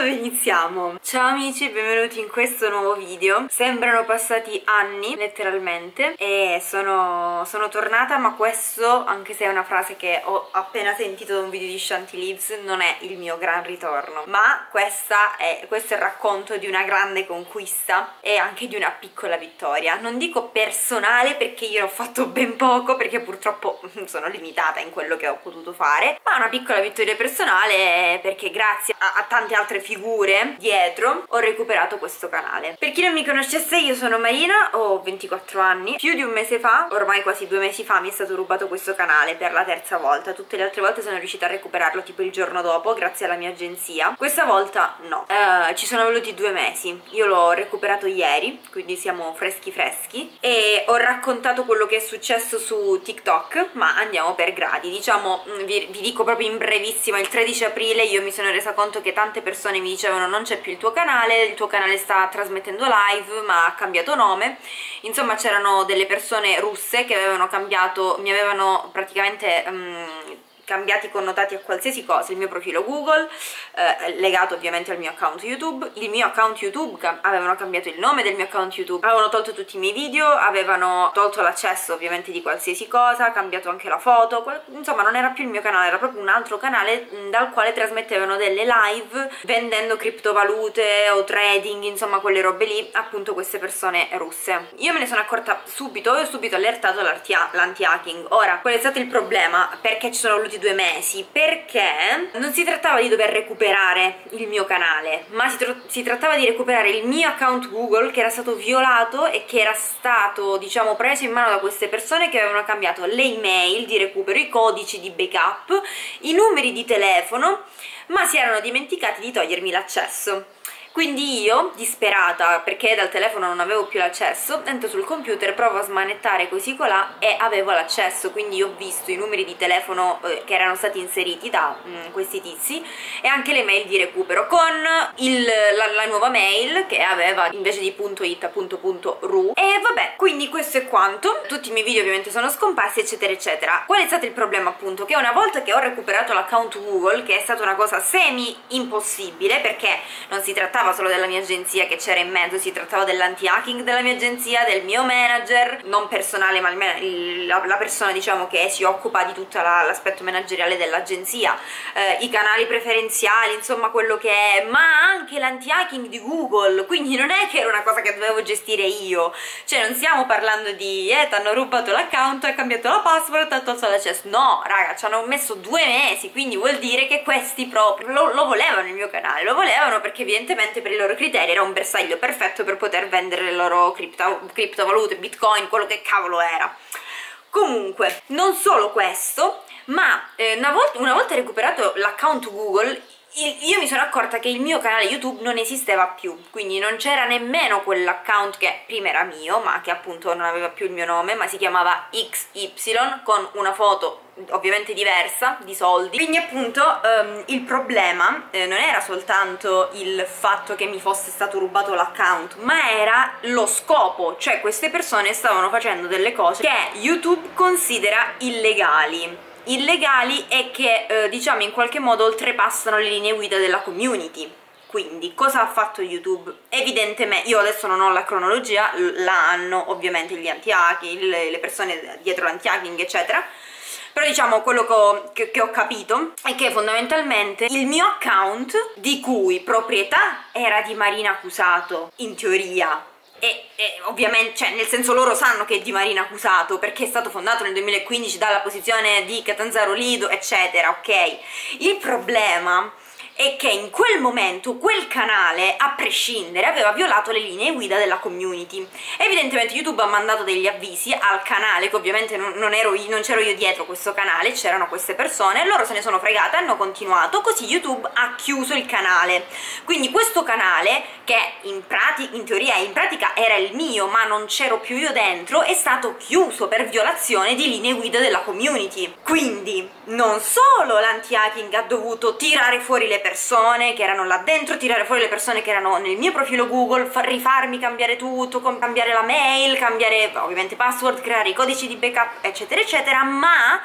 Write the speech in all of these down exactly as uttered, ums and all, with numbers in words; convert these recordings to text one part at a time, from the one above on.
dove iniziamo? Ciao amici, benvenuti in questo nuovo video. Sembrano passati anni, letteralmente, e sono, sono tornata, ma questo, anche se è una frase che ho appena sentito da un video di Shanty Lives, non è il mio gran ritorno, ma questa è, questo è il racconto di una grande conquista e anche di una piccola vittoria. Non dico personale perché io ho fatto ben poco, perché purtroppo sono limitata in quello che ho potuto fare, ma una piccola vittoria personale perché grazie a, a tante altre figure dietro ho recuperato questo canale. Per chi non mi conoscesse, io sono Marina, ho ventiquattro anni. Più di un mese fa, ormai quasi due mesi fa, mi è stato rubato questo canale per la terza volta. Tutte le altre volte sono riuscita a recuperarlo tipo il giorno dopo grazie alla mia agenzia. Questa volta no, uh, ci sono voluti due mesi. Io l'ho recuperato ieri, quindi siamo freschi freschi, e ho raccontato quello che è successo su TikTok, ma andiamo per gradi. Diciamo, vi, vi dico proprio in brevissima, il tredici aprile io mi sono resa conto che tante persone mi dicevano: non c'è più il tuo canale, il tuo canale sta trasmettendo live ma ha cambiato nome. Insomma, c'erano delle persone russe che avevano cambiato, mi avevano praticamente um, cambiati i connotati a qualsiasi cosa, il mio profilo Google, eh, legato ovviamente al mio account YouTube, il mio account YouTube, avevano cambiato il nome del mio account YouTube, avevano tolto tutti i miei video, avevano tolto l'accesso ovviamente di qualsiasi cosa, cambiato anche la foto, insomma non era più il mio canale, era proprio un altro canale dal quale trasmettevano delle live vendendo criptovalute o trading, insomma quelle robe lì, appunto queste persone russe. Io me ne sono accorta subito e ho subito allertato l'anti-hacking. Ora, qual è stato il problema? Perché ci sono voluti due mesi? Perché non si trattava di dover recuperare il mio canale, ma si, tr si trattava di recuperare il mio account Google che era stato violato e che era stato, diciamo, preso in mano da queste persone che avevano cambiato le email di recupero, i codici di backup, i numeri di telefono, ma si erano dimenticati di togliermi l'accesso. Quindi io, disperata perché dal telefono non avevo più l'accesso, entro sul computer, provo a smanettare così colà e avevo l'accesso. Quindi io ho visto i numeri di telefono eh, che erano stati inseriti da mh, questi tizi e anche le mail di recupero con il, la, la nuova mail che aveva invece di .it appunto .ru. E vabbè, quindi questo è quanto. Tutti i miei video ovviamente sono scomparsi, eccetera eccetera. Qual è stato il problema? Appunto che una volta che ho recuperato l'account Google, che è stata una cosa semi impossibile perché non si trattava solo della mia agenzia che c'era in mezzo, si trattava dell'anti-hacking della mia agenzia, del mio manager, non personale ma almeno la, la persona, diciamo, che si occupa di tutto l'aspetto manageriale dell'agenzia, eh, i canali preferenziali, insomma quello che è, ma anche l'anti-hacking di Google. Quindi non è che era una cosa che dovevo gestire io, cioè non stiamo parlando di eh, ti hanno rubato l'account, hai cambiato la password, ti hanno tolto l'accesso. No raga, ci hanno messo due mesi, quindi vuol dire che questi proprio lo, lo volevano il mio canale, lo volevano perché evidentemente per i loro criteri era un bersaglio perfetto per poter vendere le loro cripto, criptovalute, bitcoin, quello che cavolo era. Comunque, non solo questo, ma eh, una, volta, una volta recuperato l'account Google, io mi sono accorta che il mio canale YouTube non esisteva più, quindi non c'era nemmeno quell'account che prima era mio, ma che appunto non aveva più il mio nome, ma si chiamava X Y con una foto ovviamente diversa, di soldi. Quindi appunto um, il problema eh, non era soltanto il fatto che mi fosse stato rubato l'account, ma era lo scopo, cioè queste persone stavano facendo delle cose che YouTube considera illegali. Illegali e che eh, diciamo in qualche modo oltrepassano le linee guida della community. Quindi cosa ha fatto YouTube? Evidentemente, io adesso non ho la cronologia, la hanno ovviamente gli anti-hacking, le, le persone dietro l'anti-hacking eccetera, però diciamo quello che ho, che, che ho capito è che fondamentalmente il mio account, di cui proprietà era di Marina Accusato in teoria, E, e ovviamente, cioè nel senso, loro sanno che è di Marina Accusato perché è stato fondato nel duemilaquindici dalla posizione di Catanzaro Lido eccetera, ok? Il problema è che in quel momento quel canale, a prescindere, aveva violato le linee guida della community. Evidentemente YouTube ha mandato degli avvisi al canale, che ovviamente non, non ero io, non c'ero io dietro questo canale, c'erano queste persone, loro se ne sono fregate, hanno continuato, così YouTube ha chiuso il canale. Quindi questo canale, che in, pratica, in teoria in pratica era il mio, ma non c'ero più io dentro, è stato chiuso per violazione di linee guida della community. Quindi non solo l'anti-hacking ha dovuto tirare fuori le persone che erano là dentro, tirare fuori le persone che erano nel mio profilo Google, far rifarmi cambiare tutto, cambiare la mail, cambiare ovviamente password, creare i codici di backup eccetera eccetera, ma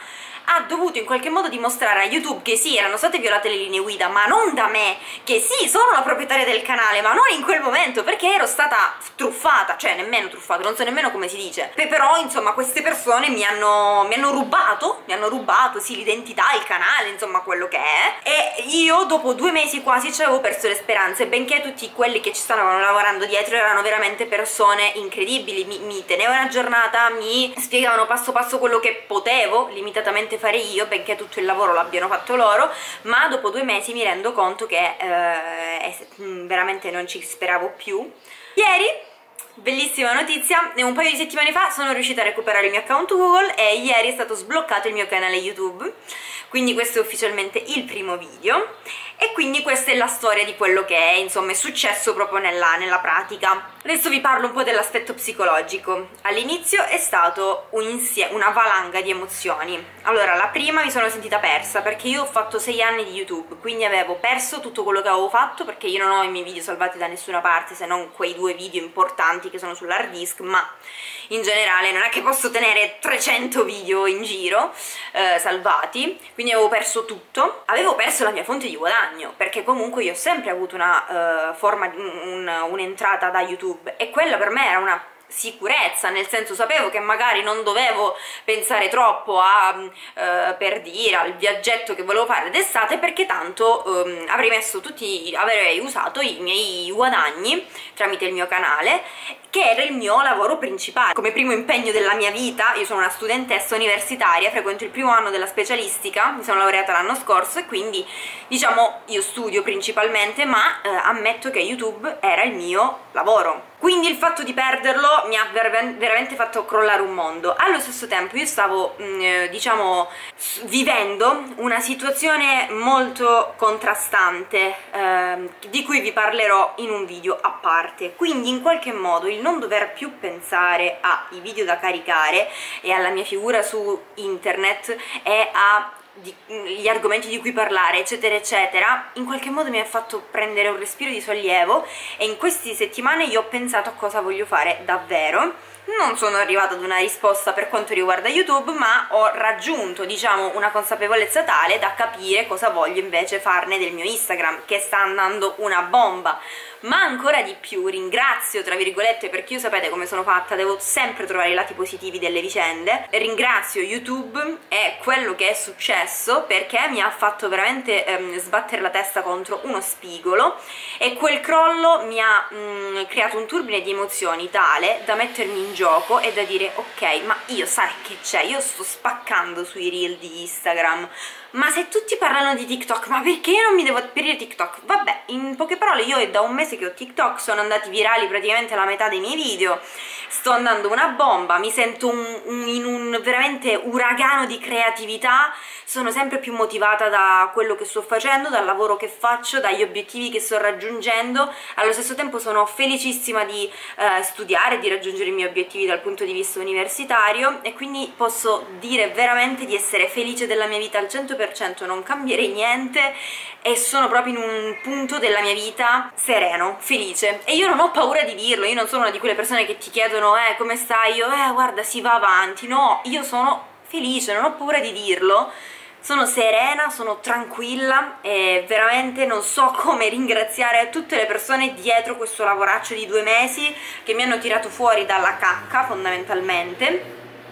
ha dovuto in qualche modo dimostrare a YouTube che sì, erano state violate le linee guida, ma non da me, che sì, sono la proprietaria del canale, ma non in quel momento, perché ero stata truffata, cioè nemmeno truffata, non so nemmeno come si dice. Beh, però insomma queste persone mi hanno, mi hanno rubato, mi hanno rubato sì l'identità, il canale, insomma quello che è, e io dopo due mesi quasi ci avevo perso le speranze, benché tutti quelli che ci stavano lavorando dietro erano veramente persone incredibili, mi, mi tenevano aggiornata, mi spiegavano passo passo quello che potevo limitatamente fare io, benché tutto il lavoro l'abbiano fatto loro, ma dopo due mesi mi rendo conto che eh, veramente non ci speravo più. Ieri, bellissima notizia, un paio di settimane fa sono riuscita a recuperare il mio account Google e ieri è stato sbloccato il mio canale YouTube, quindi questo è ufficialmente il primo video e quindi questa è la storia di quello che è, insomma, è successo proprio nella, nella pratica. Adesso vi parlo un po' dell'aspetto psicologico. All'inizio è stato un una valanga di emozioni. Allora, la prima mi sono sentita persa perché io ho fatto sei anni di YouTube, quindi avevo perso tutto quello che avevo fatto, perché io non ho i miei video salvati da nessuna parte se non quei due video importanti che sono sull'hard disk, ma in generale non è che posso tenere trecento video in giro eh, salvati, quindi avevo perso tutto. Avevo perso la mia fonte di guadagno, perché comunque io ho sempre avuto una uh, forma di un'entrata un da YouTube e quella per me era una sicurezza, nel senso sapevo che magari non dovevo pensare troppo a eh, per dire al viaggetto che volevo fare d'estate, perché tanto ehm, avrei messo tutti avrei usato i miei guadagni tramite il mio canale, che era il mio lavoro principale. Come primo impegno della mia vita, io sono una studentessa universitaria, frequento il primo anno della specialistica, mi sono laureata l'anno scorso e quindi diciamo io studio principalmente, ma eh, ammetto che YouTube era il mio lavoro. Quindi il fatto di perderlo mi ha veramente fatto crollare un mondo. Allo stesso tempo io stavo, mh, diciamo, vivendo una situazione molto contrastante, eh, di cui vi parlerò in un video a parte. Quindi in qualche modo il non dover più pensare ai video da caricare e alla mia figura su internet e a Di, gli argomenti di cui parlare eccetera eccetera, in qualche modo mi ha fatto prendere un respiro di sollievo e in queste settimane io ho pensato a cosa voglio fare davvero. Non sono arrivata ad una risposta per quanto riguarda YouTube, ma ho raggiunto, diciamo, una consapevolezza tale da capire cosa voglio invece farne del mio Instagram, che sta andando una bomba. Ma ancora di più ringrazio, tra virgolette, perché io sapete come sono fatta, devo sempre trovare i lati positivi delle vicende, ringrazio YouTube e quello che è successo, perché mi ha fatto veramente ehm, sbattere la testa contro uno spigolo e quel crollo mi ha mh, creato un turbine di emozioni tale da mettermi in gioco e da dire ok, ma io sai che c'è, io sto spaccando sui reel di Instagram, ma se tutti parlano di TikTok, ma perché io non mi devo aprire TikTok? Vabbè, in poche parole io è da un mese che ho TikTok, sono andati virali praticamente la metà dei miei video, sto andando una bomba, mi sento un, un, in un veramente uragano di creatività, sono sempre più motivata da quello che sto facendo, dal lavoro che faccio, dagli obiettivi che sto raggiungendo. Allo stesso tempo sono felicissima di eh, studiare, di raggiungere i miei obiettivi dal punto di vista universitario e quindi posso dire veramente di essere felice della mia vita al cento per cento, non cambierei niente e sono proprio in un punto della mia vita sereno, felice, e io non ho paura di dirlo. Io non sono una di quelle persone che ti chiedono eh come stai, io eh guarda si va avanti, no, io sono felice, non ho paura di dirlo, sono serena, sono tranquilla e veramente non so come ringraziare tutte le persone dietro questo lavoraccio di due mesi che mi hanno tirato fuori dalla cacca fondamentalmente.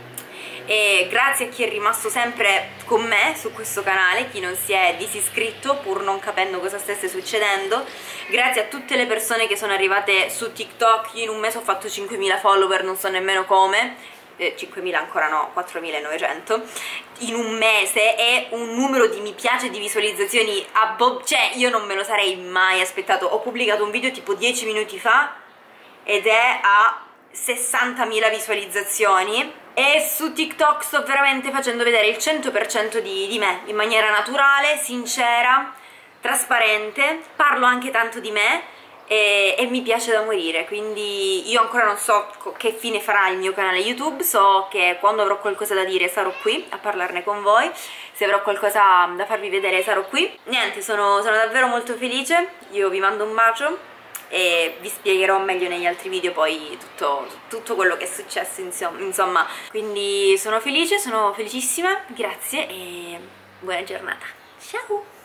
E grazie a chi è rimasto sempre con me su questo canale, chi non si è disiscritto pur non capendo cosa stesse succedendo, grazie a tutte le persone che sono arrivate su TikTok. Io in un mese ho fatto cinquemila follower, non so nemmeno come, eh, cinquemila ancora no, quattromilanovecento in un mese, e un numero di mi piace, di visualizzazioni a bob, cioè io non me lo sarei mai aspettato. Ho pubblicato un video tipo dieci minuti fa ed è a sessantamila visualizzazioni e su TikTok sto veramente facendo vedere il cento per cento di, di me, in maniera naturale, sincera, trasparente, parlo anche tanto di me e, e mi piace da morire. Quindi io ancora non so che fine farà il mio canale YouTube, so che quando avrò qualcosa da dire sarò qui a parlarne con voi, se avrò qualcosa da farvi vedere sarò qui. Niente, sono, sono davvero molto felice, io vi mando un bacio e vi spiegherò meglio negli altri video poi tutto, tutto quello che è successo, insomma. Quindi sono felice, sono felicissima, grazie e buona giornata. Ciao!